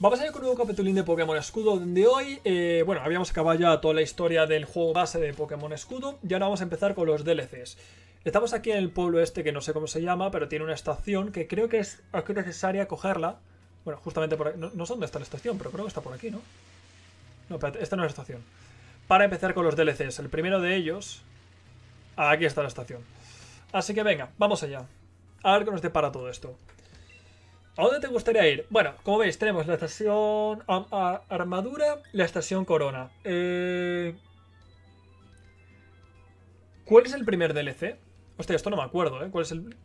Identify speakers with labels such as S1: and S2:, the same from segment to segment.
S1: Vamos a ir con un nuevo capitulín de Pokémon Escudo, donde hoy, bueno, habíamos acabado ya toda la historia del juego base de Pokémon Escudo y ahora vamos a empezar con los DLCs. Estamos aquí en el pueblo este que no sé cómo se llama, pero tiene una estación que creo que es aquí necesaria cogerla. Bueno, justamente por aquí, no sé dónde está la estación, pero creo que está por aquí, ¿no? No, espérate, esta no es la estación. Para empezar con los DLCs, el primero de ellos... Aquí está la estación. Así que venga, vamos allá. A ver qué nos depara todo esto. ¿A dónde te gustaría ir? Bueno, como veis, tenemos la estación Armadura, la estación Corona. ¿Cuál es el primer DLC? Hostia, esto no me acuerdo, ¿eh? ¿Cuál es el...?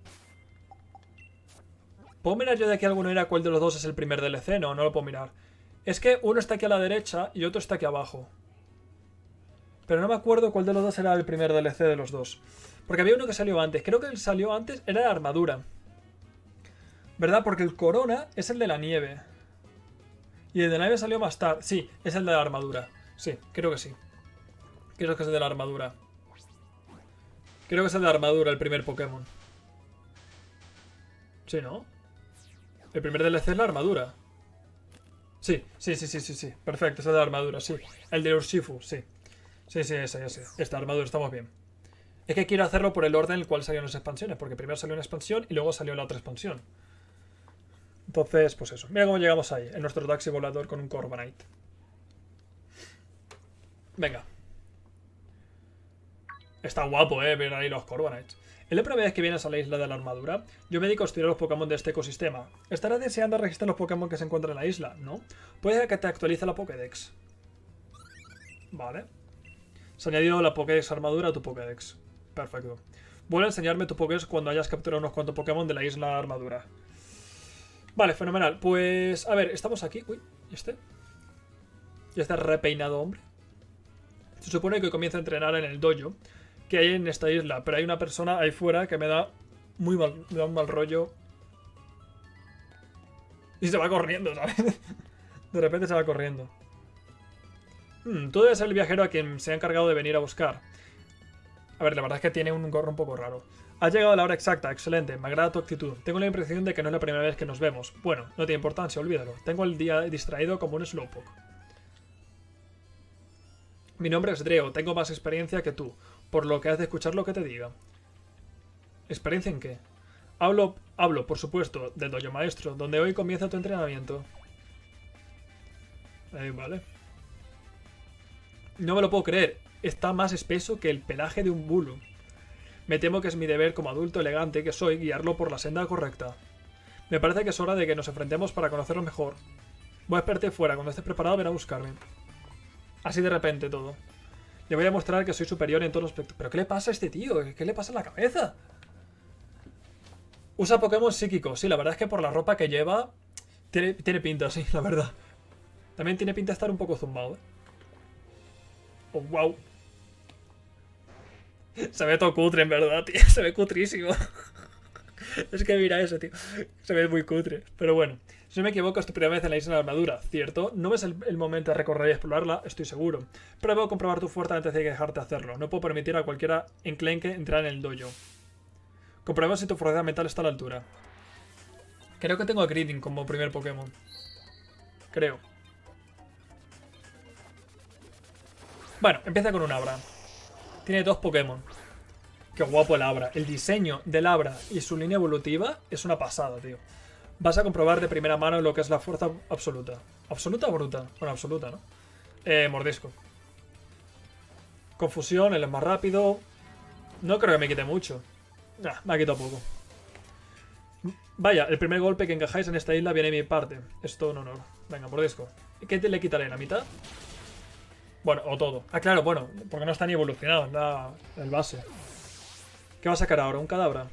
S1: ¿Puedo mirar yo de aquí alguno era cuál de los dos es el primer DLC? No, no lo puedo mirar. Es que uno está aquí a la derecha y otro está aquí abajo. Pero no me acuerdo cuál de los dos era el primer DLC de los dos. Porque había uno que salió antes. Creo que el que salió antes era la Armadura. ¿Verdad? Porque el Corona es el de la nieve. Y el de la nieve salió más tarde. Sí, es el de la armadura. Sí, creo que sí. Creo que es el de la armadura. Creo que es el de la armadura, el primer Pokémon. Sí, ¿no? El primer DLC es la armadura. Sí. Perfecto, es el de la armadura, sí. El de Urshifu, sí. Sí, ese. Esta armadura, estamos bien. Es que quiero hacerlo por el orden en el cual salieron las expansiones. Porque primero salió una expansión y luego salió la otra expansión. Entonces, pues eso. Mira cómo llegamos ahí, en nuestro taxi volador con un Corviknight. Venga. Está guapo, ver ahí los Corviknights. Es la primera vez que vienes a la isla de la armadura. Yo me dedico a estudiar los Pokémon de este ecosistema. ¿Estarás deseando registrar los Pokémon que se encuentran en la isla? ¿No? Puede que te actualice la Pokédex. Vale. Se ha añadido la Pokédex armadura a tu Pokédex. Perfecto. Vuelve a enseñarme tu Pokédex cuando hayas capturado unos cuantos Pokémon de la isla armadura. Vale, fenomenal. Pues, a ver, estamos aquí. Uy, ¿y este? ¿Y este repeinado hombre? Se supone que comienza a entrenar en el dojo que hay en esta isla, pero hay una persona ahí fuera que me da un mal rollo. Y se va corriendo, ¿sabes? De repente se va corriendo. Tú debes ser el viajero a quien se ha encargado de venir a buscar. A ver, la verdad es que tiene un gorro un poco raro. Has llegado a la hora exacta, excelente, me agrada tu actitud. Tengo la impresión de que no es la primera vez que nos vemos. Bueno, no tiene importancia, olvídalo. Tengo el día distraído como un Slowpoke. Mi nombre es Dreo, tengo más experiencia que tú, por lo que has de escuchar lo que te diga. ¿Experiencia en qué? Hablo, por supuesto, del dojo maestro, donde hoy comienza tu entrenamiento. Vale. No me lo puedo creer, está más espeso que el pelaje de un bulo. Me temo que es mi deber como adulto elegante que soy guiarlo por la senda correcta. Me parece que es hora de que nos enfrentemos para conocerlo mejor. Voy a esperarte fuera, cuando estés preparado ven a buscarme. Así de repente todo. Le voy a demostrar que soy superior en todos los aspectos. ¿Pero qué le pasa a este tío? ¿Qué le pasa en la cabeza? Usa Pokémon psíquicos. Sí, la verdad es que por la ropa que lleva tiene pinta, sí, la verdad. También tiene pinta de estar un poco zumbado, ¿eh? Oh, wow. Se ve todo cutre, en verdad, tío. Se ve cutrísimo. Es que mira eso, tío. Se ve muy cutre. Pero bueno. Si no me equivoco, es tu primera vez en la isla de la armadura, ¿cierto? No es el momento de recorrer y explorarla, estoy seguro. Pero debo comprobar tu fuerza antes de dejarte hacerlo. No puedo permitir a cualquiera enclenque entrar en el dojo. Comprobemos si tu fuerza mental está a la altura. Creo que tengo a Greeding como primer Pokémon. Creo. Bueno, empieza con un Abra. Tiene 2 Pokémon. Qué guapo el Abra. El diseño del Abra y su línea evolutiva es una pasada, tío. Vas a comprobar de primera mano lo que es la fuerza absoluta. ¿Absoluta o bruta? Bueno, absoluta, ¿no? Mordisco. Confusión, él es más rápido. No creo que me quite mucho. Nah, me ha quitado poco. Vaya, el primer golpe que encajáis en esta isla viene de mi parte. Es todo un honor. Venga, mordisco. ¿Qué le quitaré? ¿La mitad? Bueno, o todo. Ah, claro, bueno, porque no está ni evolucionado, es el base. ¿Qué va a sacar ahora? ¿Un cadáver?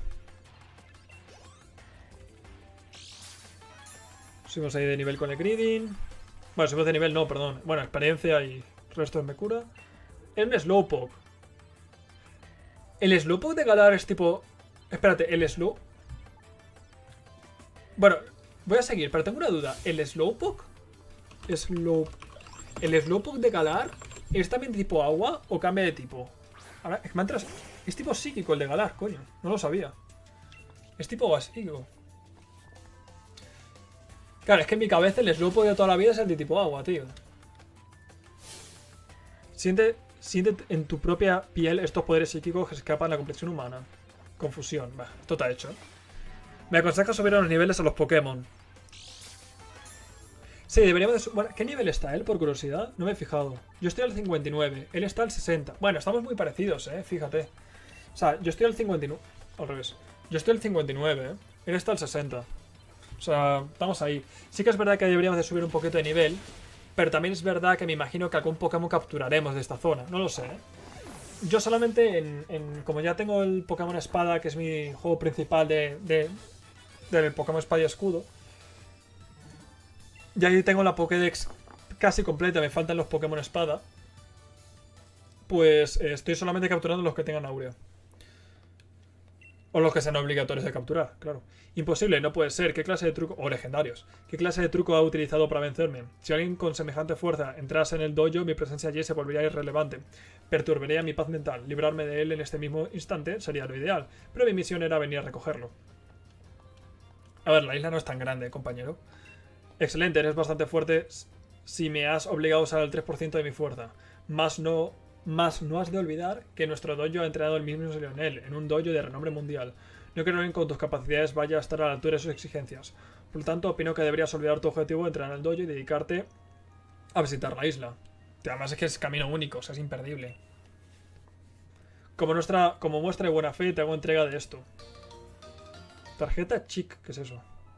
S1: Subimos ahí de nivel con el Greeding. Bueno, subimos de nivel, no, perdón. Bueno, experiencia y resto de me cura. Es un Slowpoke. El Slowpoke de Galar es tipo... Espérate, el Slow... Bueno, voy a seguir, pero tengo una duda. ¿El Slowpoke? ¿El Slowpoke de Galar es también de tipo agua o cambia de tipo? Ahora, es tipo psíquico el de Galar, coño. No lo sabía. Es tipo agua psíquico. Claro, es que en mi cabeza el Slowpoke de toda la vida es el tipo agua, tío. Siente en tu propia piel estos poderes psíquicos que escapan de la complexión humana. Confusión. Bah, esto está hecho. Me aconseja subir a los niveles a los Pokémon. Sí, deberíamos de... Bueno, ¿qué nivel está él, por curiosidad? No me he fijado. Yo estoy al 59. Él está al 60. Bueno, estamos muy parecidos, fíjate. O sea, yo estoy al 59. Al revés. Yo estoy al 59, Él está al 60. O sea, estamos ahí. Sí que es verdad que deberíamos de subir un poquito de nivel. Pero también es verdad que me imagino que algún Pokémon capturaremos de esta zona. No lo sé, Yo solamente como ya tengo el Pokémon Espada, que es mi juego principal del Pokémon Espada y Escudo. Y ahí tengo la Pokédex casi completa, me faltan los Pokémon Espada. Pues estoy solamente capturando los que tengan Áurea. O los que sean obligatorios de capturar, claro. Imposible, no puede ser. ¿Qué clase de truco? O legendarios. ¿Qué clase de truco ha utilizado para vencerme? Si alguien con semejante fuerza entrase en el dojo, mi presencia allí se volvería irrelevante. Perturbaría mi paz mental. Librarme de él en este mismo instante sería lo ideal. Pero mi misión era venir a recogerlo. A ver, la isla no es tan grande, compañero. Excelente, eres bastante fuerte si me has obligado a usar el 3% de mi fuerza. Más no has de olvidar que nuestro dojo ha entrenado el mismo Lionel, en un dojo de renombre mundial. No creo que con tus capacidades vaya a estar a la altura de sus exigencias. Por lo tanto, opino que deberías olvidar tu objetivo de entrenar en el dojo y dedicarte a visitar la isla. Además es que es camino único, o sea, es imperdible. Como muestra de buena fe, te hago entrega de esto. Tarjeta chic, ¿qué es eso?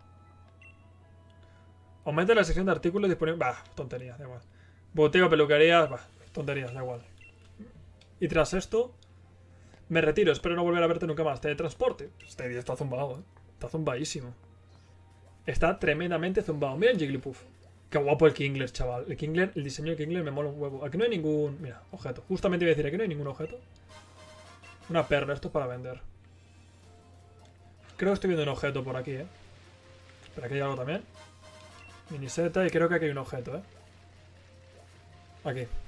S1: Aumenta la sección de artículos disponibles. Bah, tonterías, da igual. Boteo, peluquerías, bah, tonterías, da igual. Y tras esto, me retiro, espero no volver a verte nunca más. Teletransporte. Este día está zumbado, Está zumbadísimo. Está tremendamente zumbado. Mira el Jigglypuff. Qué guapo el Kingler, chaval. El diseño del Kingler me mola un huevo. Aquí no hay ningún... Mira, objeto. Justamente iba a decir, aquí no hay ningún objeto. Una perla, esto es para vender. Creo que estoy viendo un objeto por aquí, Pero aquí hay algo también. Miniseta y creo que aquí hay un objeto, Aquí.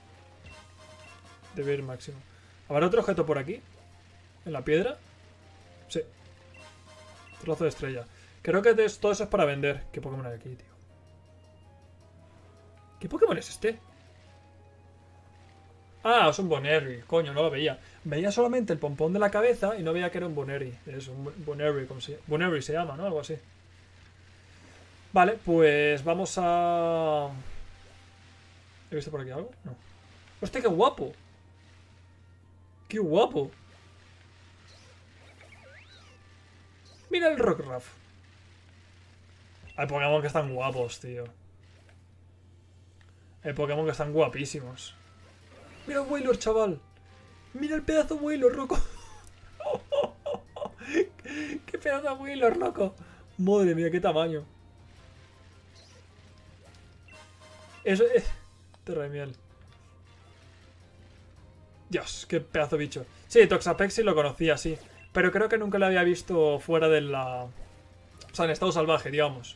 S1: Debe ir máximo. ¿Habrá otro objeto por aquí? ¿En la piedra? Sí. Trozo de estrella. Creo que todo eso es para vender. ¿Qué Pokémon hay aquí, tío? ¿Qué Pokémon es este? Ah, es un Boneri. Coño, no lo veía. Veía solamente el pompón de la cabeza y no veía que era un Boneri. Es un Boneri, como se llama. Boneri se llama, ¿no? Algo así. Vale, pues vamos a... ¿He visto por aquí algo? No. ¡Hostia, qué guapo! ¡Qué guapo! Mira el Rockruff. Hay Pokémon que están guapos, tío. Hay Pokémon que están guapísimos. Mira un Wailord, chaval. Mira el pedazo de Wailord, loco. ¡Qué pedazo de Wailord, loco! Madre mía, qué tamaño. Eso es... Terra de miel. Dios, qué pedazo de bicho. Sí, Toxapex sí lo conocía, sí. Pero creo que nunca lo había visto fuera de la... O sea, en estado salvaje, digamos.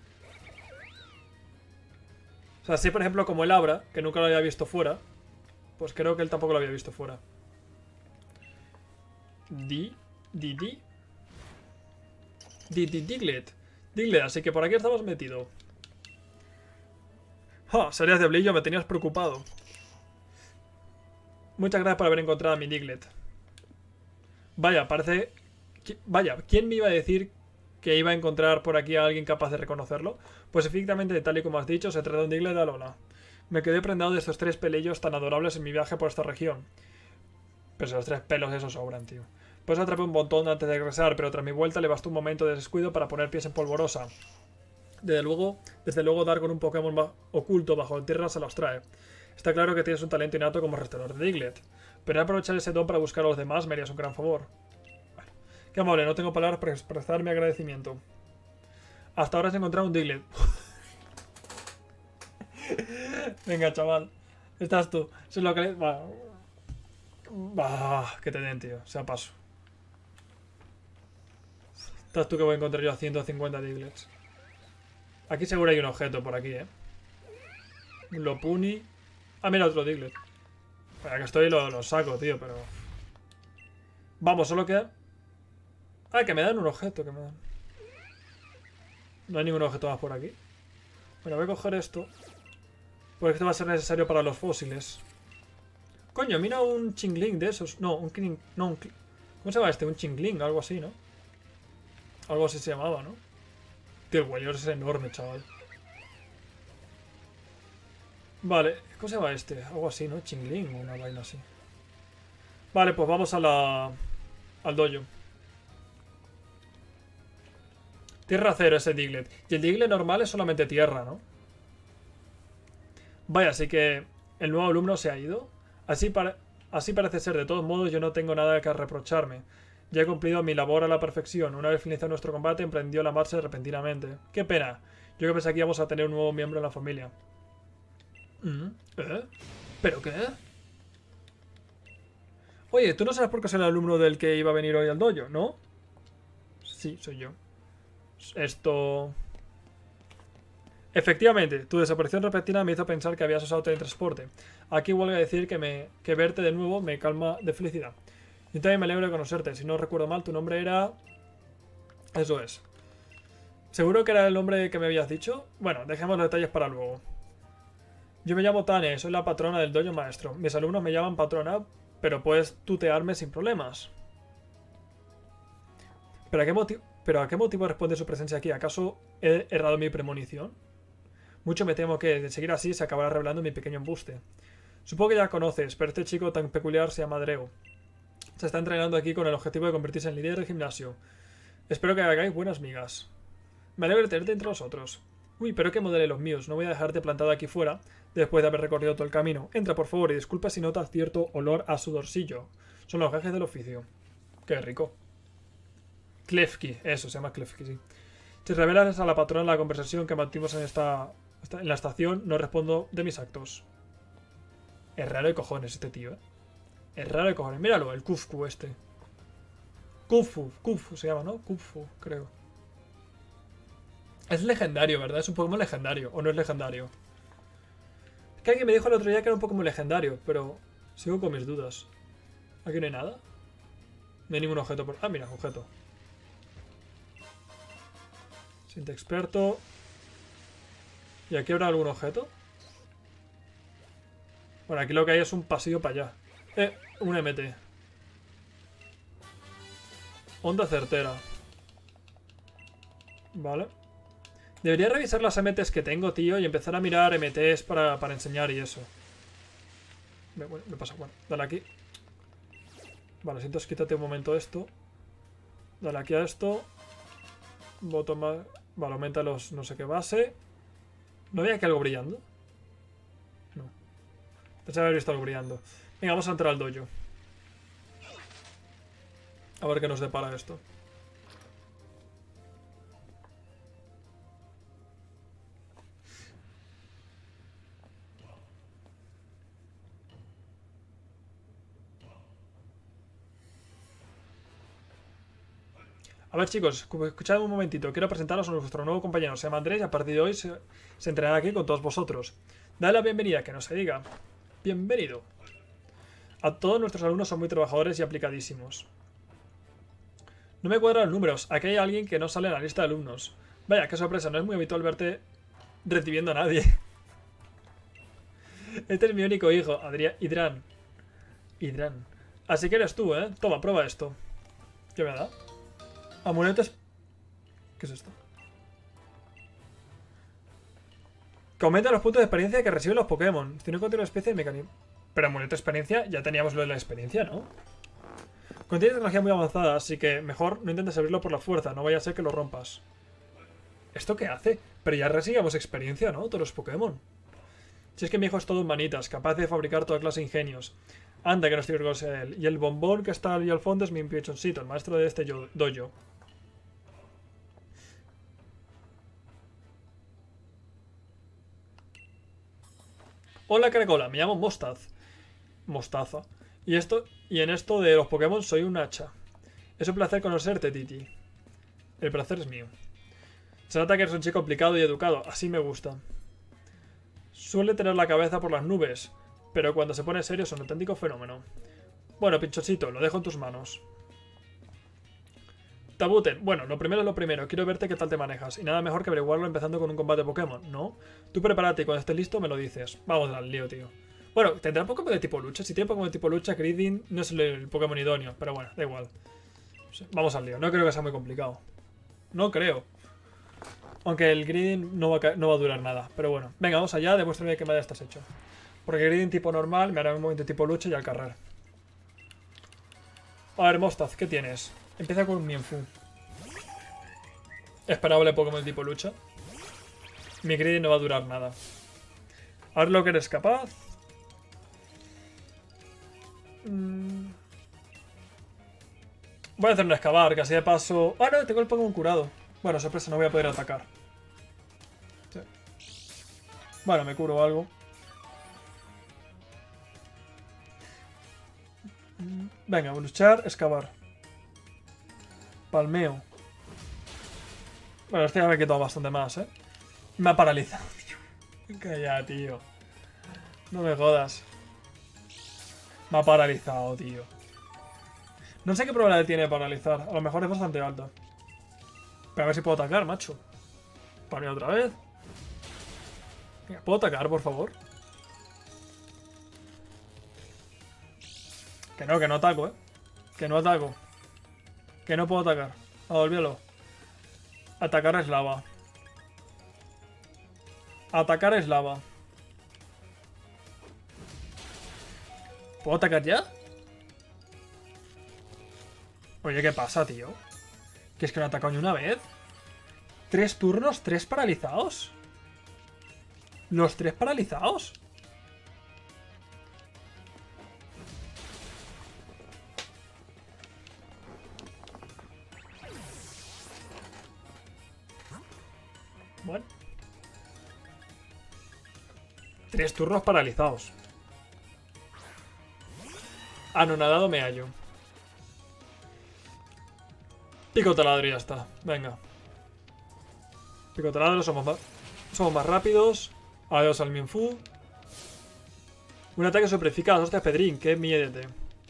S1: O sea, sí, por ejemplo, como el Abra, que nunca lo había visto fuera. Pues creo que él tampoco lo había visto fuera. Diglett. Diglett, así que por aquí estamos metidos. ¡Ja! Serías de Oblillo, me tenías preocupado. Muchas gracias por haber encontrado a mi Diglett. Vaya, parece... Vaya, ¿quién me iba a decir que iba a encontrar por aquí a alguien capaz de reconocerlo? Pues efectivamente, tal y como has dicho, se trata de un Diglett de Alola. Me quedé prendado de estos 3 pelillos tan adorables en mi viaje por esta región. Pero si los 3 pelos esos sobran, tío. Pues atrapé un montón antes de regresar, pero tras mi vuelta le bastó un momento de descuido para poner pies en polvorosa. Desde luego dar con un Pokémon oculto bajo tierra se los trae. Está claro que tienes un talento innato como restaurador de Diglett. Pero aprovechar ese don para buscar a los demás me harías un gran favor. Bueno, qué amable, no tengo palabras para expresar mi agradecimiento. Hasta ahora has encontrado un Diglett. Venga, chaval. Estás tú. Eso es lo que... que te den, tío. Sea paso. Estás tú que voy a encontrar yo a 150 Digletts. Aquí seguro hay un objeto por aquí, Un Lopuni. Ah, mira, otro Diglett. Para que estoy lo saco, tío, pero... Vamos, solo queda... Ah, que me dan un objeto, que me dan. No hay ningún objeto más por aquí. Bueno, voy a coger esto. Porque esto va a ser necesario para los fósiles. Coño, mira un chingling de esos. No, un kling. No, ¿cómo se llama este? Un chingling, algo así, ¿no? Algo así se llamaba, ¿no? Tío, el Wailord es enorme, chaval. Vale, ¿cómo se llama este? Algo así, ¿no? Chingling o una vaina así. Vale, pues vamos a al dojo. Tierra cero ese Diglett. Y el Diglett normal es solamente tierra, ¿no? Vaya, así que el nuevo alumno se ha ido. Así parece ser. De todos modos, yo no tengo nada que reprocharme. Ya he cumplido mi labor a la perfección. Una vez finalizado nuestro combate, emprendió la marcha repentinamente. ¡Qué pena! Yo que pensé que íbamos a tener un nuevo miembro en la familia. ¿Eh? ¿Pero qué? Oye, ¿tú no sabes por qué soy el alumno del que iba a venir hoy al dojo, no? Sí, soy yo. Esto... Efectivamente, tu desaparición repentina me hizo pensar que habías usado teletransporte. Aquí vuelvo a decir que verte de nuevo me calma de felicidad. Yo también me alegro de conocerte. Si no recuerdo mal, tu nombre era... Eso es. ¿Seguro que era el nombre que me habías dicho? Bueno, dejemos los detalles para luego. Yo me llamo Tane, soy la patrona del dojo maestro. Mis alumnos me llaman patrona, pero puedes tutearme sin problemas. ¿Pero a qué motivo responde su presencia aquí? ¿Acaso he errado mi premonición? Mucho me temo que, de seguir así, se acabará revelando mi pequeño embuste. Supongo que ya conoces, pero este chico tan peculiar se llama Dreo. Se está entrenando aquí con el objetivo de convertirse en líder del gimnasio. Espero que hagáis buenas migas. Me alegro de tenerte entre nosotros. Uy, pero qué modele los míos. No voy a dejarte plantado aquí fuera después de haber recorrido todo el camino. Entra, por favor, y disculpa si notas cierto olor a sudorcillo. Son los gajes del oficio. Qué rico. Klefki, eso, se llama Klefki, sí. Si revelas a la patrona la conversación que mantuvimos en la estación, no respondo de mis actos. Es raro de cojones este tío, ¿eh? Es raro de cojones. Míralo, el Kufku este. Kuffu se llama, ¿no? Kuffu, creo. Es legendario, ¿verdad? Es un Pokémon legendario. ¿O no es legendario? Es que alguien me dijo el otro día que era un Pokémon legendario, pero sigo con mis dudas. ¿Aquí no hay nada? No hay ningún objeto por... Ah, mira, objeto. Siente experto. ¿Y aquí habrá algún objeto? Bueno, aquí lo que hay es un pasillo para allá. Un MT. Onda certera. Vale. Debería revisar las MTs que tengo, tío, y empezar a mirar MTs para enseñar y eso. Bueno, me pasa. Bueno, dale aquí. Vale, sientas, quítate un momento esto. Dale aquí a esto. Botón más... Vale, aumenta los no sé qué base. ¿No veía que algo brillando? No. Pensaba haber visto algo brillando. Venga, vamos a entrar al dojo. A ver qué nos depara esto. A ver, chicos, escuchad un momentito. Quiero presentaros a nuestro nuevo compañero. Se llama Andrés y a partir de hoy se entrenará aquí con todos vosotros. Dale la bienvenida, que no se diga. Bienvenido. A todos nuestros alumnos son muy trabajadores y aplicadísimos. No me cuadran los números. Aquí hay alguien que no sale en la lista de alumnos. Vaya, qué sorpresa. No es muy habitual verte recibiendo a nadie. Este es mi único hijo, Idran. Así que eres tú, ¿eh? Toma, prueba esto. ¿Qué me da? Amuletos. ¿Qué es esto? Que aumenta los puntos de experiencia que reciben los Pokémon. Si no contiene una especie de mecanismo. Pero amuleto de experiencia, ya teníamos lo de la experiencia, ¿no? Contiene tecnología muy avanzada, así que mejor no intentes abrirlo por la fuerza, no vaya a ser que lo rompas. ¿Esto qué hace? Pero ya recibimos experiencia, ¿no? Todos los Pokémon. Si es que mi hijo es todo un manitas, capaz de fabricar toda clase de ingenios. Anda, que no estoy orgulloso de él. Y el bombón que está ahí al fondo es mi pichoncito, el maestro de este dojo. Hola, Caracola, me llamo Mostaza. Y en esto de los Pokémon soy un hacha. Es un placer conocerte, Titi. El placer es mío. Se nota que eres un chico complicado y educado, así me gusta. Suele tener la cabeza por las nubes, pero cuando se pone serio es un auténtico fenómeno. Bueno, pinchoncito, lo dejo en tus manos. Tabuten, bueno, lo primero es lo primero. Quiero verte qué tal te manejas. Y nada mejor que averiguarlo empezando con un combate Pokémon, ¿no? Tú prepárate y cuando estés listo me lo dices. Vamos al lío, tío. Bueno, ¿tendrá Pokémon de tipo lucha? Si tiene Pokémon de tipo lucha, Greeding no es el Pokémon idóneo. Pero bueno, da igual. Vamos al lío. No creo que sea muy complicado. No creo. Aunque el Greeding no va a durar nada. Pero bueno. Venga, vamos allá. Demuéstrame qué madre estás hecho. Porque Greeding tipo normal me hará un movimiento tipo lucha y al carrer. A ver, Mostaz, ¿qué tienes? Empieza con un Mienfoo. Esperable Pokémon tipo lucha. Mi Greeding no va a durar nada. A ver lo que eres capaz. Voy a hacer un excavar, que así de paso... Ah, no, tengo el Pokémon curado. Bueno, sorpresa, no voy a poder atacar. Sí. Bueno, me curo algo. Venga, luchar, excavar. Palmeo. Bueno, este ya me he quitado bastante más, ¿eh? Me ha paralizado, tío. Calla, tío. No me jodas. Me ha paralizado, tío. No sé qué probabilidad tiene de paralizar. A lo mejor es bastante alta. Pero a ver si puedo atacar, macho. Para otra vez. Venga, ¿puedo atacar, por favor? Que no ataco, ¿eh? Que no ataco. Que no puedo atacar. Olvídalo. Atacar es lava. Atacar es lava. ¿Puedo atacar ya? Oye, ¿qué pasa, tío? ¿Que es que no he atacado ni una vez? ¿3 turnos? ¿3 paralizados? ¿Los 3 paralizados? Bueno. 3 turnos paralizados. Anonadado me hallo. Pico taladro y ya está. Venga. Pico taladro, somos más rápidos. Adiós al Mienfoo. Un ataque super eficaz. Hostia, Pedrín, qué miedete.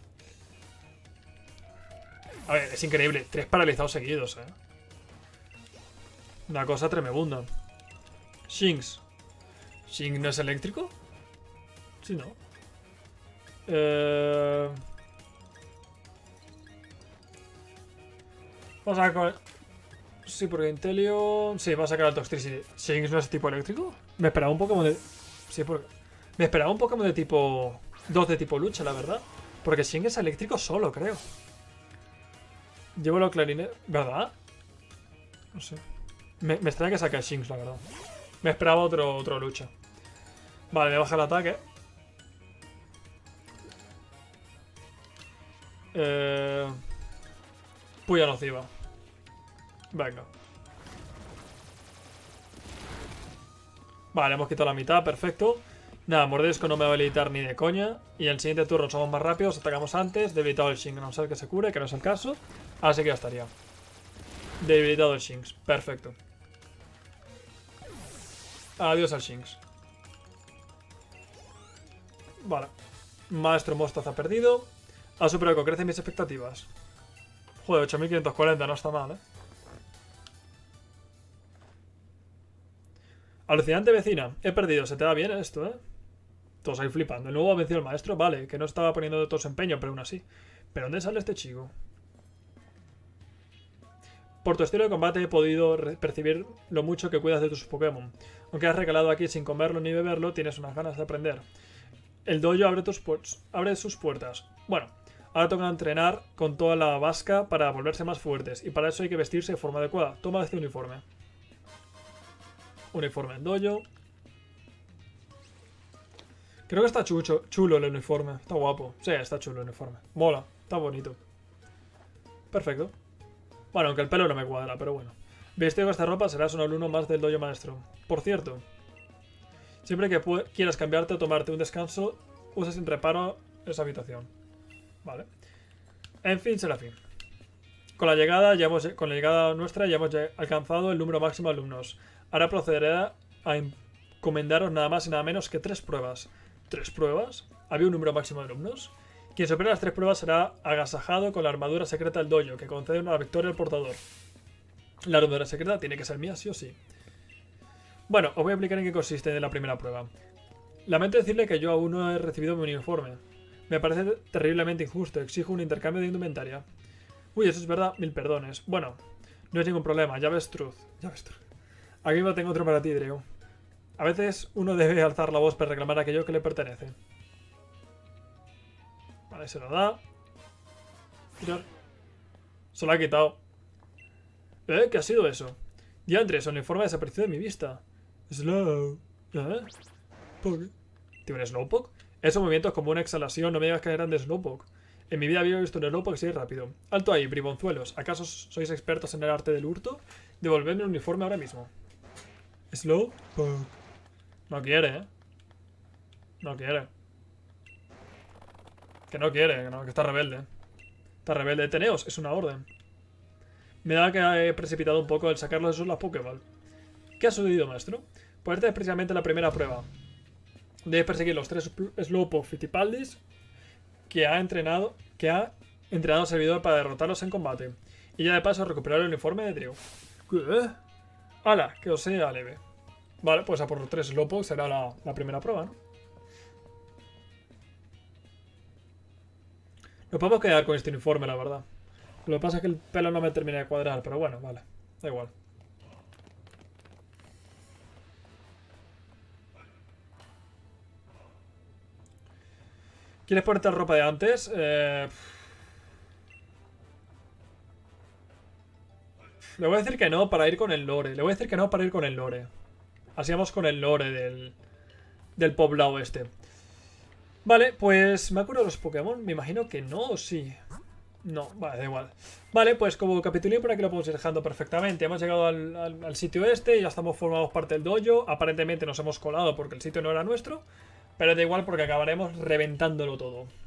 S1: A ver, es increíble. 3 paralizados seguidos, Una cosa tremenda. Shinx. ¿Shinx no es eléctrico? Sí, no. Vamos a sacar... Sí, porque Inteleon... Sí, va a sacar el Toxtricity. ¿Shinx no es tipo eléctrico? Me esperaba un Pokémon de... Sí, porque... Me esperaba un Pokémon de tipo... 2 de tipo lucha, la verdad. Porque Shinx es eléctrico solo, creo. Llevo los clarinets... ¿Verdad? No sé. Me extraña que saque a Shinx, la verdad. Me esperaba otro lucha. Vale, me baja el ataque. Puya nociva. Venga. Vale, hemos quitado la mitad, perfecto. Nada, mordisco no me va a habilitar ni de coña. Y en el siguiente turno somos más rápidos, atacamos antes. Debilitado el Shinx, a no ser que se cure, que no es el caso. Así que ya estaría. Debilitado el Shinx, perfecto. Adiós al Shinx. Vale. Maestro Mostaz ha perdido. Ha superado con creces mis expectativas. Joder, 8540, no está mal, Alucinante vecina. He perdido. Se te da bien esto, Todos ahí flipando. El nuevo ha vencido al maestro. Vale, que no estaba poniendo todo su empeño, pero aún así. ¿Pero dónde sale este chico? Por tu estilo de combate he podido percibir lo mucho que cuidas de tus Pokémon. Aunque has recalado aquí sin comerlo ni beberlo, tienes unas ganas de aprender. El dojo abre sus puertas. Bueno, ahora toca entrenar con toda la vasca para volverse más fuertes. Y para eso hay que vestirse de forma adecuada. Toma este uniforme. Uniforme en dojo. Creo que está chulo el uniforme. Está guapo. Sí, está chulo el uniforme. Mola. Está bonito. Perfecto. Bueno, aunque el pelo no me cuadra, pero bueno. Vestido con esta ropa serás un alumno más del dojo maestro. Por cierto, siempre que quieras cambiarte o tomarte un descanso, usa sin reparo esa habitación. Vale. En fin, será fin. Con la llegada nuestra ya hemos alcanzado el número máximo de alumnos. Ahora procederé a encomendaros nada más y nada menos que 3 pruebas. ¿3 pruebas? ¿Había un número máximo de alumnos? Quien supere las 3 pruebas será agasajado con la armadura secreta del dojo, que concede una victoria al portador. La armadura secreta tiene que ser mía, sí o sí. Bueno, os voy a explicar en qué consiste la primera prueba. Lamento decirle que yo aún no he recibido mi uniforme. Me parece terriblemente injusto, exijo un intercambio de indumentaria. Uy, eso es verdad, mil perdones. Bueno, no es ningún problema, ya ves truth. Aquí mismo tengo otro para ti, Drew. A veces uno debe alzar la voz para reclamar aquello que le pertenece. Vale, se lo da. Mirad. Se lo ha quitado. ¿Qué ha sido eso? Diantres, el uniforme desapareció de mi vista. Slow. ¿Por qué? ¿Tiene un Slowpoke? Esos movimientos como una exhalación, no me digas que eran de Slowpoke. En mi vida había visto un Slowpoke así rápido. Alto ahí, bribonzuelos. ¿Acaso sois expertos en el arte del hurto? Devolvedme el uniforme ahora mismo. Slowpoke. No quiere, ¿eh? No quiere. Que no quiere, que está rebelde. Está rebelde. Teneos, es una orden. Me da que he precipitado un poco el sacarlos de las Pokéball. ¿Qué ha sucedido, maestro? Pues esta es precisamente la primera prueba. Debes perseguir los 3 Slowpoke Fittipaldis que ha entrenado al servidor para derrotarlos en combate. Y ya de paso recuperar el uniforme de Drew. ¿Qué? ¡Hala! Que os sea leve. Vale, pues a por los 3 Slowpoke será la primera prueba, ¿no? Nos podemos quedar con este uniforme, la verdad. Lo que pasa es que el pelo no me termina de cuadrar, pero bueno, vale. Da igual. ¿Quieres ponerte la ropa de antes? Le voy a decir que no para ir con el lore. Así vamos con el lore del poblado este. Vale, pues me acuerdo de los Pokémon. Me imagino que no, ¿o sí? No, vale, da igual. Vale, pues como capitulín por aquí lo podemos ir dejando perfectamente. Hemos llegado al sitio este y ya estamos formados parte del dojo. Aparentemente nos hemos colado porque el sitio no era nuestro. Pero da igual porque acabaremos reventándolo todo.